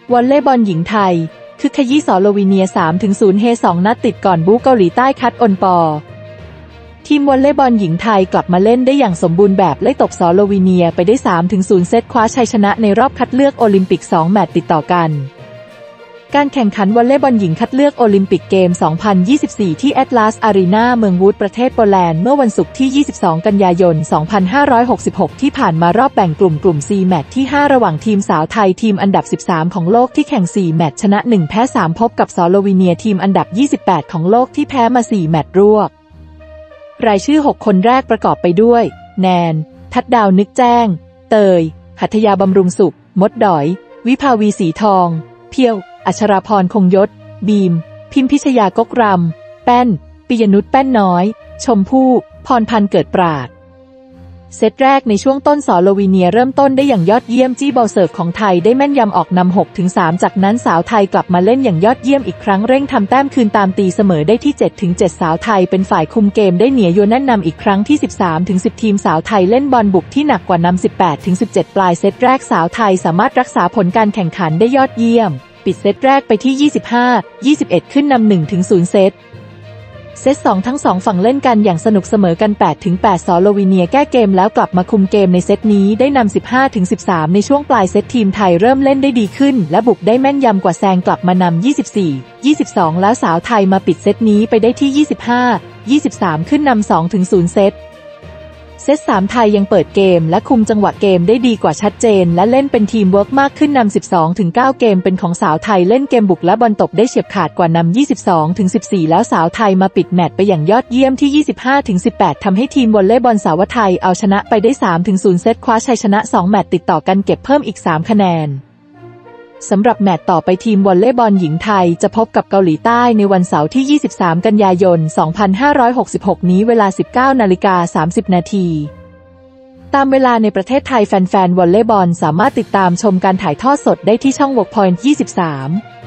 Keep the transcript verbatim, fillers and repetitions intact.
วอลเลย์บอลหญิงไทยคึกขยี้สโลวีเนีย สามถึงศูนย์ เฮสองนัดติดก่อนบู๊เกาหลีใต้คัดอนปอทีมวอลเลย์บอลหญิงไทยกลับมาเล่นได้อย่างสมบูรณ์แบบไล่ตบสโลวีเนียไปได้ สามถึงศูนย์ เซตคว้าชัยชนะในรอบคัดเลือกโอลิมปิกสองแมตช์ติดต่อกันการแข่งขันวอลเลย์บอลหญิงคัดเลือกโอลิมปิกเกม สองพันยี่สิบสี่ ที่แอตลาสอารีนาเมืองวูดประเทศโปแลนด์เมื่อวันศุกร์ที่ ยี่สิบสอง กันยายน สองพันห้าร้อยหกสิบหก ที่ผ่านมารอบแบ่งกลุ่มกลุ่ม ซี แมตช์ที่ ห้า ระหว่างทีมสาวไทยทีมอันดับ สิบสาม ของโลกที่แข่ง สี่ แมตช์ชนะ หนึ่ง แพ้ สาม พบกับสโลวีเนียทีมอันดับ ยี่สิบแปด ของโลกที่แพ้มา สี่ แมตช์รวดรายชื่อ หก คนแรกประกอบไปด้วยแนนทัดดาวนึกแจ้งเตยหัตถยาบำรุงสุขมดด๋อยวิภาวีสีทองเพียวอัชราพรคงยศบีมพิมพิชยากกรำแป้นปิยนุชแป้นน้อยชมพู่พรพันธ์เกิดปราดเซตแรกในช่วงต้นสโลวีเนียเริ่มต้นได้อย่างยอดเยี่ยมจี้บอลเสิร์ฟของไทยได้แม่นยำออกนำ หกถึงสาม จากนั้นสาวไทยกลับมาเล่นอย่างยอดเยี่ยมอีกครั้งเร่งทำแต้มคืนตามตีเสมอได้ที่ เจ็ดถึงเจ็ด สาวไทยเป็นฝ่ายคุมเกมได้เหนียวโยนแน่นนำอีกครั้งที่ สิบสามถึงสิบ ทีมสาวไทยเล่นบอลบุกที่หนักกว่านำ สิบแปดถึงสิบเจ็ด ปลายเซตแรกสาวไทยสามารถรักษาผลการแข่งขันได้ยอดเยี่ยมปิดเซตแรกไปที่ ยี่สิบห้า ยี่สิบเอ็ด ขึ้นนำ หนึ่งถึงศูนย์ เซตเซตสองทั้งสองฝั่งเล่นกันอย่างสนุกเสมอกัน แปดถึงแปด สโลวีเนียแก้เกมแล้วกลับมาคุมเกมในเซตนี้ได้นำ สิบห้าถึงสิบสาม ในช่วงปลายเซตทีมไทยเริ่มเล่นได้ดีขึ้นและบุกได้แม่นยำกว่าแซงกลับมานำ ยี่สิบสี่ ยี่สิบสอง แล้วสาวไทยมาปิดเซตนี้ไปได้ที่ ยี่สิบห้า ยี่สิบสาม ขึ้นนำ สองถึงศูนย์ เซตเซตสามไทยยังเปิดเกมและคุมจังหวะเกมได้ดีกว่าชัดเจนและเล่นเป็นทีมเวิร์กมากขึ้นนำ สิบสองถึงเก้า เกมเป็นของสาวไทยเล่นเกมบุกและบอลตกได้เฉียบขาดกว่านำ ยี่สิบสองถึงสิบสี่ แล้วสาวไทยมาปิดแมตช์ไปอย่างยอดเยี่ยมที่ ยี่สิบห้าถึงสิบแปด ทำให้ทีมวอลเลย์บอลสาวไทยเอาชนะไปได้ สามถึงศูนย์ เซตคว้าชัยชนะ สอง แมตช์ติดต่อกันเก็บเพิ่มอีก สาม คะแนนสำหรับแมตช์ต่อไปทีมวอลเลย์บอลหญิงไทยจะพบกับเกาหลีใต้ในวันเสาร์ที่ ยี่สิบสาม กันยายน สองพันห้าร้อยหกสิบหก นี้เวลา สิบเก้านาฬิกาสามสิบนาทีตามเวลาในประเทศไทยแฟนๆวอลเลย์บอลสามารถติดตามชมการถ่ายทอดสดได้ที่ช่อง Workpoint ยี่สิบสาม